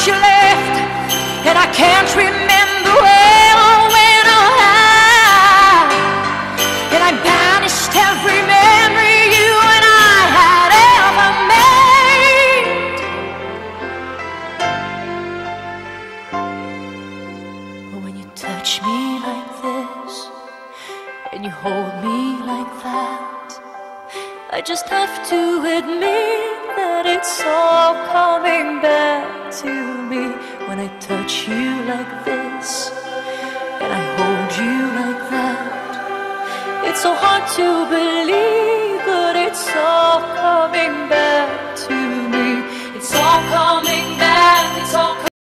you left, and I can't remember well when or how, and I banished every memory you and I had ever made. But when you touch me like this, and you hold me like that, I just have to admit that it's all coming back to me. When I touch you like this, and I hold you like that, it's so hard to believe, but it's all coming back.